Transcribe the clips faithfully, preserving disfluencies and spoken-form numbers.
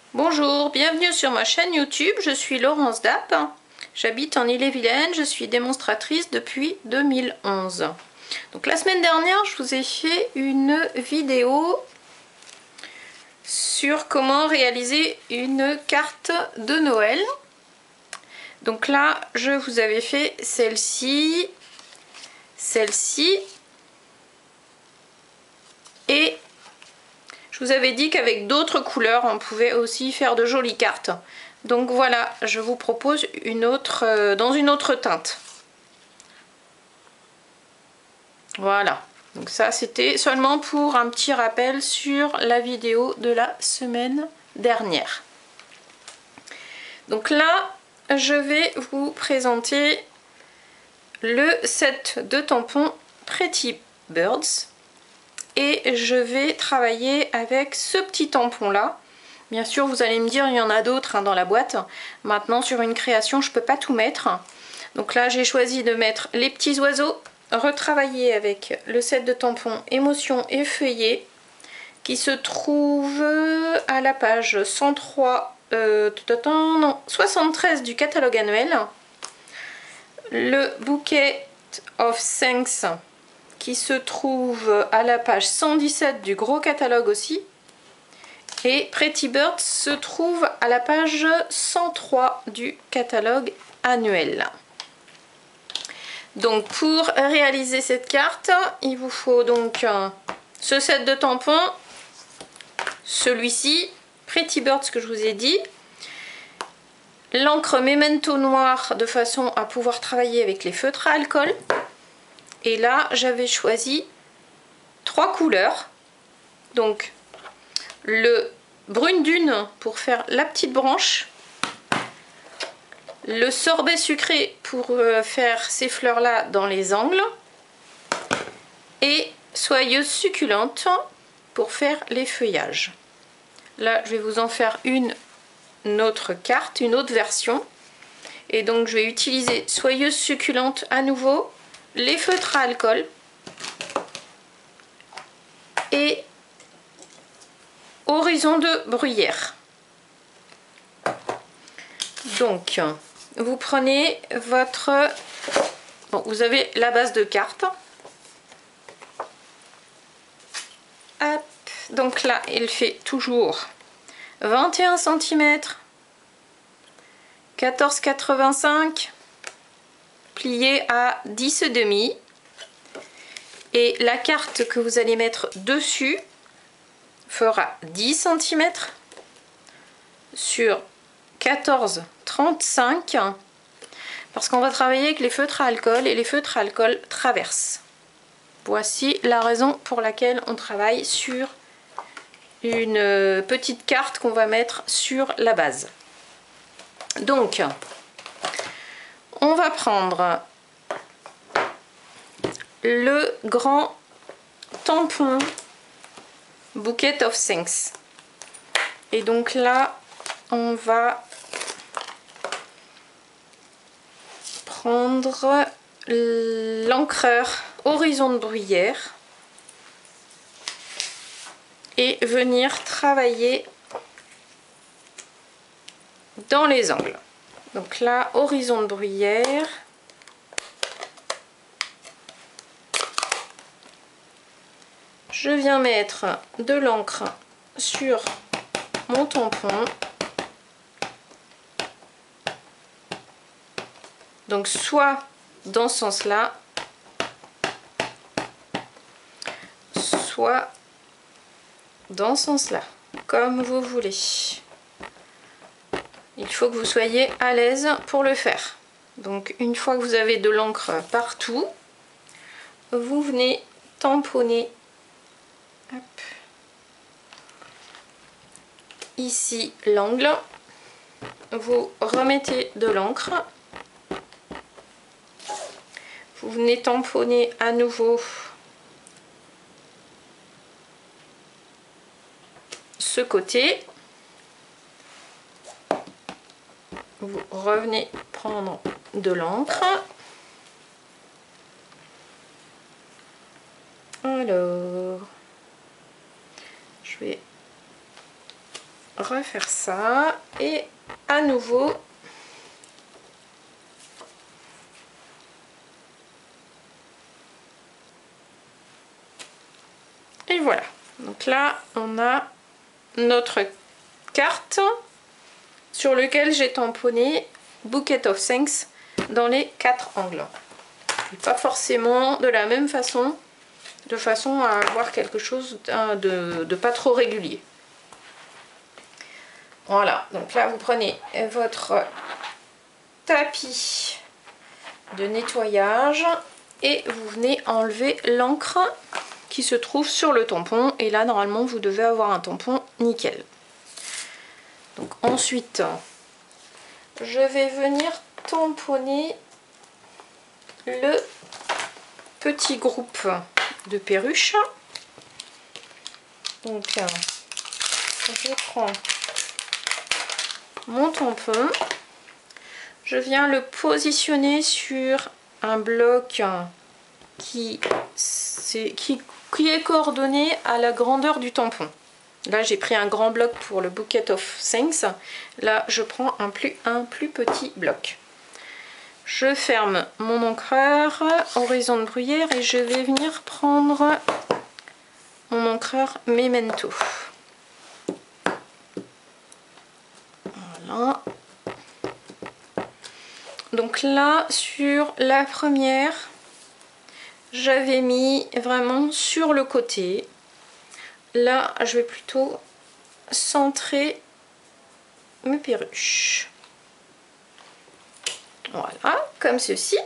Bonjour, bienvenue sur ma chaîne YouTube, je suis Laurence Dapp, j'habite en Ille-et-Vilaine, je suis démonstratrice depuis deux mille onze. Donc la semaine dernière, je vous ai fait une vidéo sur comment réaliser une carte de Noël. Donc là, je vous avais fait celle-ci, celle-ci et je vous avais dit qu'avec d'autres couleurs, on pouvait aussi faire de jolies cartes. Donc voilà, je vous propose une autre, euh, dans une autre teinte. Voilà, donc ça c'était seulement pour un petit rappel sur la vidéo de la semaine dernière. Donc là, je vais vous présenter le set de tampons Pretty Birds. Et je vais travailler avec ce petit tampon là. Bien sûr, vous allez me dire, il y en a d'autres hein, dans la boîte. Maintenant, sur une création, je ne peux pas tout mettre. Donc là, j'ai choisi de mettre les petits oiseaux, retravailler avec le set de tampons Émotion et Feuillet, qui se trouve à la page cent trois, euh, non, soixante-treize du catalogue annuel. Le Bouquet of Thanks, qui se trouve à la page cent dix-sept du gros catalogue aussi. Et Pretty Birds se trouve à la page cent trois du catalogue annuel. Donc pour réaliser cette carte, il vous faut donc ce set de tampons, celui-ci, Pretty Birds que je vous ai dit, l'encre Memento noire de façon à pouvoir travailler avec les feutres à alcool. Et là, j'avais choisi trois couleurs. Donc, le brune dune pour faire la petite branche. Le sorbet sucré pour faire ces fleurs-là dans les angles. Et soyeuse succulente pour faire les feuillages. Là, je vais vous en faire une, une autre carte, une autre version. Et donc, je vais utiliser soyeuse succulente à nouveau. Les feutres à alcool et horizon de bruyère. Donc vous prenez votre, bon, vous avez la base de carte. Hop. Donc là il fait toujours vingt et un centimètres, quatorze quatre-vingt-cinq, plié à dix et demi. Et la carte que vous allez mettre dessus fera dix centimètres sur quatorze trente-cinq, parce qu'on va travailler avec les feutres à alcool et les feutres à alcool traversent. Voici la raison pour laquelle on travaille sur une petite carte qu'on va mettre sur la base. Donc on va prendre le grand tampon Bouquet of Thanks. Et donc là, on va prendre l'encreur Horizon de bruyère et venir travailler dans les angles. Donc là, Horizon de bruyère. Je viens mettre de l'encre sur mon tampon. Donc soit dans ce sens-là, soit dans ce sens-là, comme vous voulez. Il faut que vous soyez à l'aise pour le faire. Donc une fois que vous avez de l'encre partout, vous venez tamponner. Hop. Ici l'angle, vous remettez de l'encre, vous venez tamponner à nouveau ce côté, vous revenez prendre de l'encre. Alors, je vais refaire ça et à nouveau et voilà. Donc là on a notre carte sur lequel j'ai tamponné Bouquet of Thanks dans les quatre angles. Et pas forcément de la même façon, de façon à avoir quelque chose de, de pas trop régulier. Voilà, donc là vous prenez votre tapis de nettoyage et vous venez enlever l'encre qui se trouve sur le tampon, et là normalement vous devez avoir un tampon nickel. Donc ensuite je vais venir tamponner le petit groupe de perruches. Donc je prends mon tampon, je viens le positionner sur un bloc qui, est, qui, qui est coordonné à la grandeur du tampon. Là j'ai pris un grand bloc pour le Bouquet of Thanks, là je prends un plus, un plus petit bloc. Je ferme mon encreur horizon de bruyère et je vais venir prendre mon encreur Memento. Voilà. Donc là sur la première, j'avais mis vraiment sur le côté. Là je vais plutôt centrer mes perruches. Voilà, comme ceci.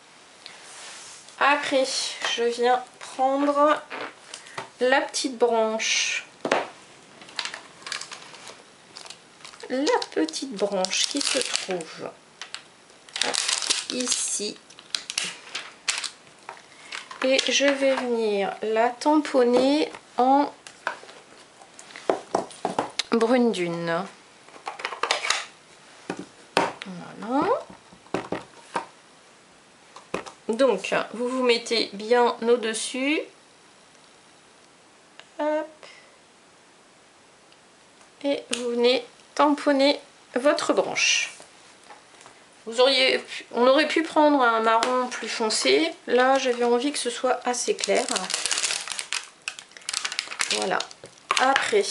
Après je viens prendre la petite branche. La petite branche qui se trouve ici. Et je vais venir la tamponner en brune dune. Voilà. Donc vous vous mettez bien au-dessus. Et vous venez tamponner votre branche. Vous auriez, on aurait pu prendre un marron plus foncé. Là j'avais envie que ce soit assez clair. Voilà. Après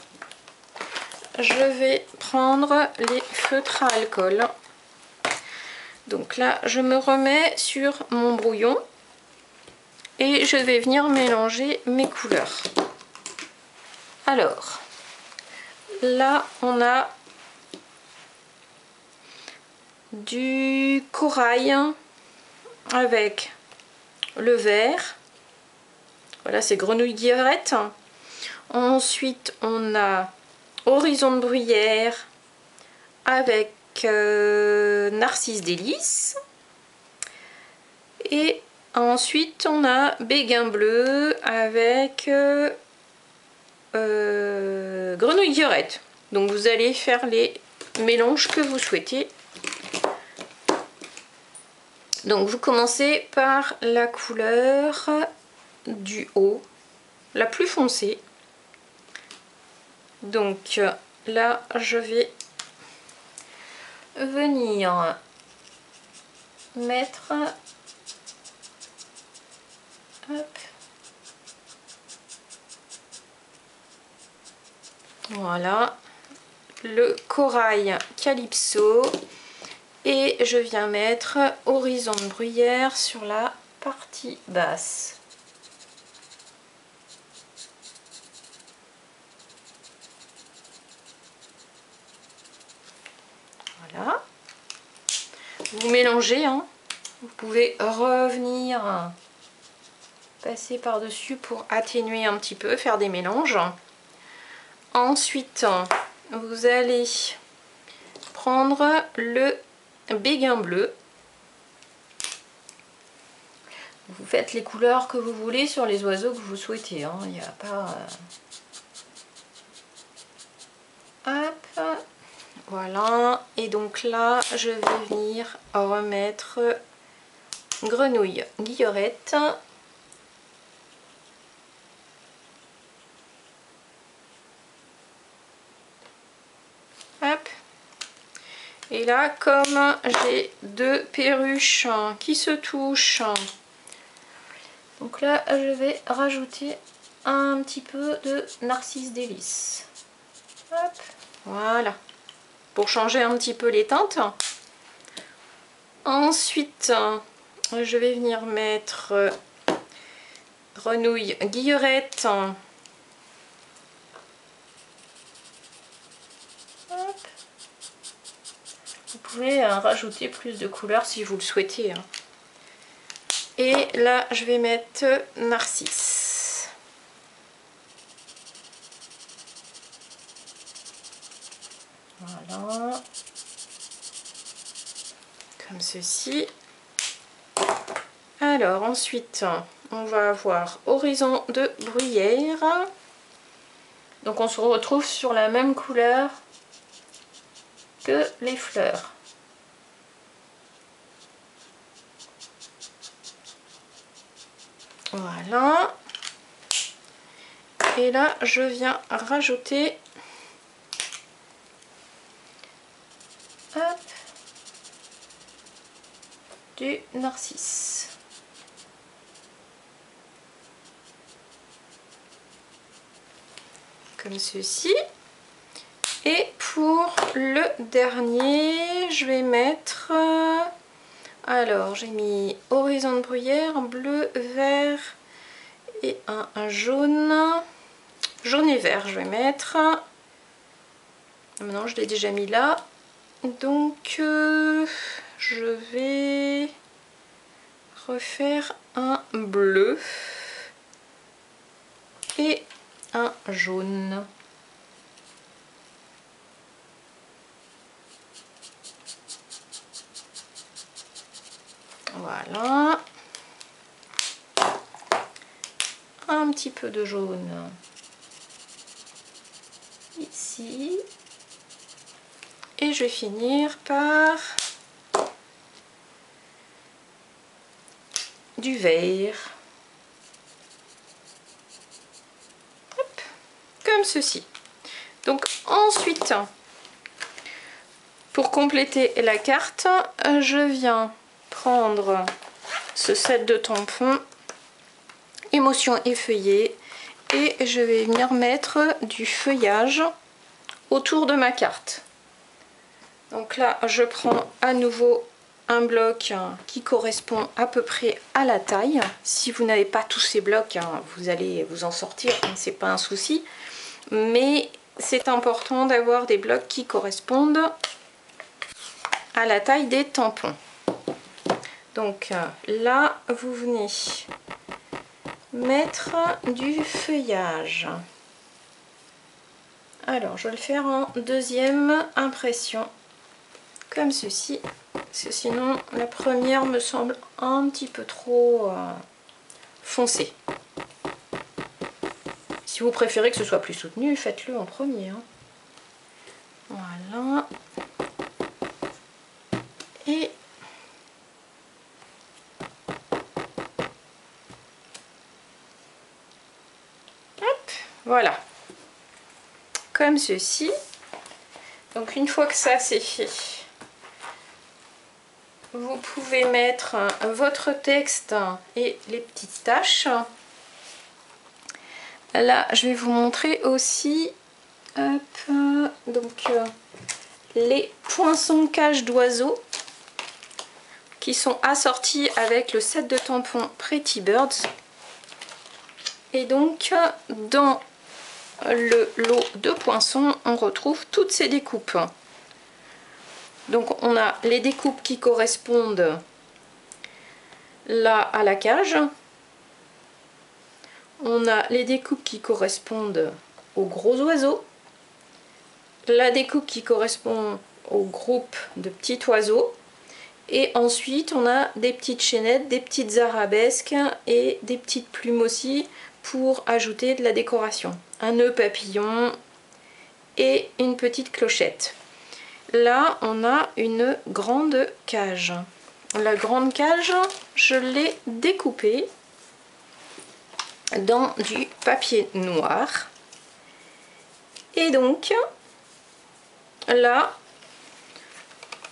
je vais prendre les feutres à alcool. Donc là je me remets sur mon brouillon et je vais venir mélanger mes couleurs. Alors là on a du corail avec le vert. Voilà, c'est grenouille guillerette. Ensuite on a horizon de bruyère avec euh, narcisse délice. Et ensuite on a béguin bleu avec euh, euh, grenouille guillerette. Donc vous allez faire les mélanges que vous souhaitez. Donc vous commencez par la couleur du haut, la plus foncée. Donc là je vais venir mettre, hop, voilà, le corail calypso. Et je viens mettre horizon de bruyère sur la partie basse. Voilà. Vous mélangez, hein. Vous pouvez revenir passer par-dessus pour atténuer un petit peu, faire des mélanges. Ensuite, vous allez prendre le béguin bleu. Vous faites les couleurs que vous voulez sur les oiseaux que vous souhaitez, hein. Il n'y a pas... Hop, voilà. Et donc là, je vais venir remettre grenouille guillerette. Et là, comme j'ai deux perruches qui se touchent, donc là, je vais rajouter un petit peu de Narcisse délice. Hop, voilà, pour changer un petit peu les teintes. Ensuite, je vais venir mettre Renouille Guillerette. Hop. Vous pouvez euh, rajouter plus de couleurs si vous le souhaitez. Hein. Et là, je vais mettre Narcisse. Voilà. Comme ceci. Alors, ensuite, on va avoir Horizon de Bruyère. Donc, on se retrouve sur la même couleur que les fleurs. Voilà. Et là, je viens rajouter hop, du narcisse. Comme ceci. Et pour le dernier, je vais mettre... Alors, j'ai mis Horizon de Bruyère, bleu, vert et un, un jaune. Jaune et vert, je vais mettre. Maintenant, je l'ai déjà mis là. Donc, euh, je vais refaire un bleu et un jaune. Voilà. Un petit peu de jaune ici. Et je vais finir par du vert. Hop, comme ceci. Donc ensuite, pour compléter la carte, je viens prendre ce set de tampons émotion effeuillée et je vais venir mettre du feuillage autour de ma carte. Donc là, je prends à nouveau un bloc qui correspond à peu près à la taille. Si vous n'avez pas tous ces blocs, vous allez vous en sortir, c'est pas un souci. Mais c'est important d'avoir des blocs qui correspondent à la taille des tampons. Donc là, vous venez mettre du feuillage. Alors, je vais le faire en deuxième impression, comme ceci. Parce que sinon, la première me semble un petit peu trop euh, foncée. Si vous préférez que ce soit plus soutenu, faites-le en premier. Hein. Voilà. Et hop, voilà. Comme ceci. Donc une fois que ça c'est fait, vous pouvez mettre votre texte et les petites taches. Là, je vais vous montrer aussi hop, donc, euh, les poinçons cages d'oiseaux qui sont assortis avec le set de tampons Pretty Birds. Et donc, dans le lot de poinçons, on retrouve toutes ces découpes. Donc, on a les découpes qui correspondent là à la cage. On a les découpes qui correspondent aux gros oiseaux. La découpe qui correspond au groupe de petits oiseaux. Et ensuite, on a des petites chaînettes, des petites arabesques et des petites plumes aussi pour ajouter de la décoration. Un nœud papillon et une petite clochette. Là, on a une grande cage. La grande cage, je l'ai découpée dans du papier noir. Et donc, là,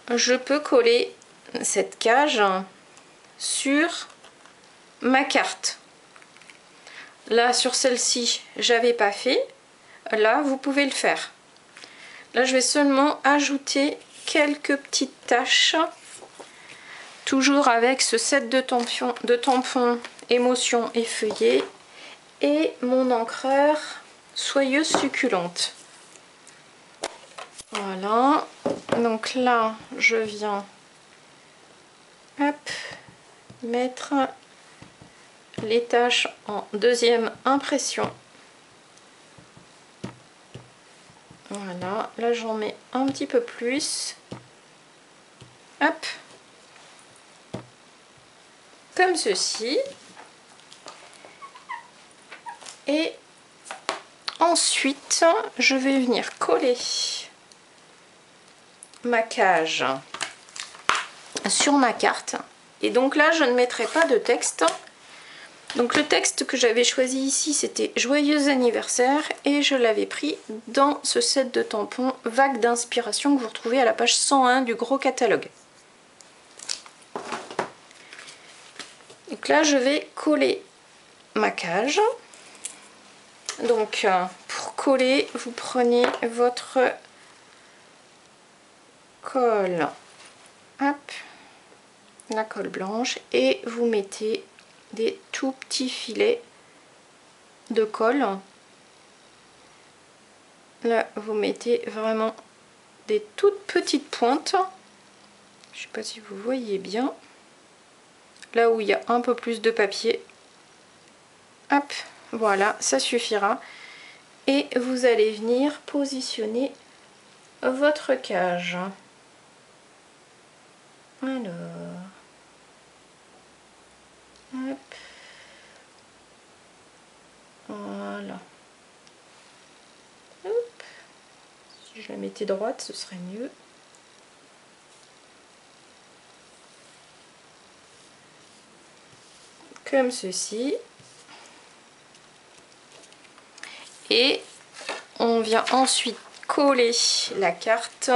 je peux coller cette cage sur ma carte. Là, sur celle-ci, j'avais pas fait. Là, vous pouvez le faire. Là, je vais seulement ajouter quelques petites taches. Toujours avec ce set de tampons, de tampons émotion et feuillet. Et mon encreur soyeuse succulente. Voilà. Donc là, je viens hop, mettre les taches en deuxième impression. Voilà, là j'en mets un petit peu plus. Hop. Comme ceci. Et ensuite, je vais venir coller ma cage sur ma carte. Et donc là, je ne mettrai pas de texte. Donc le texte que j'avais choisi ici, c'était Joyeux anniversaire, et je l'avais pris dans ce set de tampons Vague d'inspiration que vous retrouvez à la page cent un du gros catalogue. Donc là, je vais coller ma cage. Donc pour coller, vous prenez votre colle, hop, la colle blanche, et vous mettez des tout petits filets de colle. Là, vous mettez vraiment des toutes petites pointes. Je sais pas si vous voyez bien. Là où il y a un peu plus de papier. Hop, voilà, ça suffira. Et vous allez venir positionner votre cage. Alors, hop, voilà. Hop. Si je la mettais droite, ce serait mieux. Comme ceci. Et on vient ensuite coller la carte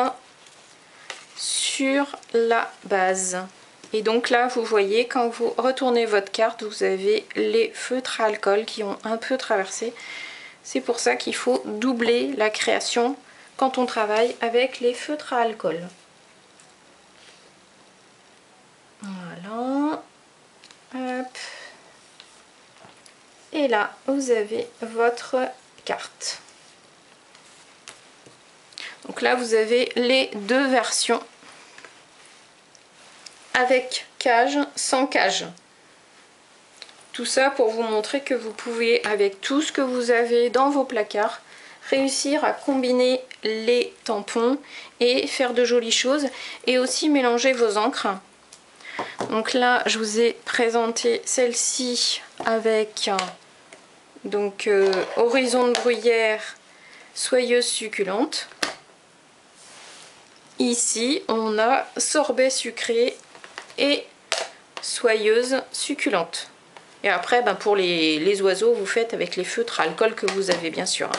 sur la base. Et donc là, vous voyez, quand vous retournez votre carte, vous avez les feutres à alcool qui ont un peu traversé. C'est pour ça qu'il faut doubler la création quand on travaille avec les feutres à alcool. Voilà. Hop. Et là, vous avez votre carte. Donc là, vous avez les deux versions, avec cage, sans cage. Tout ça pour vous montrer que vous pouvez, avec tout ce que vous avez dans vos placards, réussir à combiner les tampons et faire de jolies choses, et aussi mélanger vos encres. Donc là, je vous ai présenté celle-ci avec donc euh, Horizon de bruyère soyeuse succulente. Ici, on a sorbet sucré et soyeuse succulente. Et après, ben pour les, les oiseaux, vous faites avec les feutres à alcool que vous avez, bien sûr.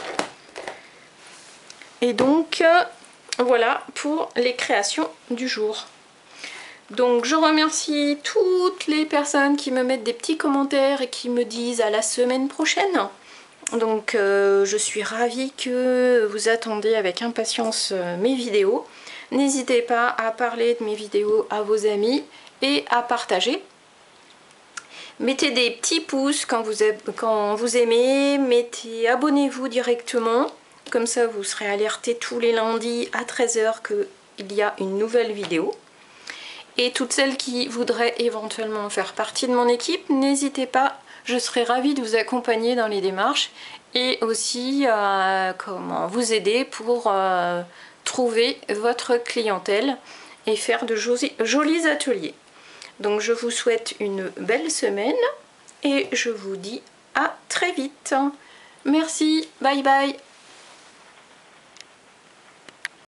Et donc, euh, voilà pour les créations du jour. Donc, je remercie toutes les personnes qui me mettent des petits commentaires et qui me disent à la semaine prochaine. Donc, euh, je suis ravie que vous attendez avec impatience euh, mes vidéos. N'hésitez pas à parler de mes vidéos à vos amis et à partager. Mettez des petits pouces quand vous, quand vous aimez, mettez, abonnez-vous directement, comme ça vous serez alerté tous les lundis à treize heures qu'il y a une nouvelle vidéo. Et toutes celles qui voudraient éventuellement faire partie de mon équipe, n'hésitez pas, je serai ravie de vous accompagner dans les démarches et aussi euh, comment vous aider pour euh, trouver votre clientèle et faire de jolis, jolis ateliers. Donc je vous souhaite une belle semaine et je vous dis à très vite. Merci, bye bye.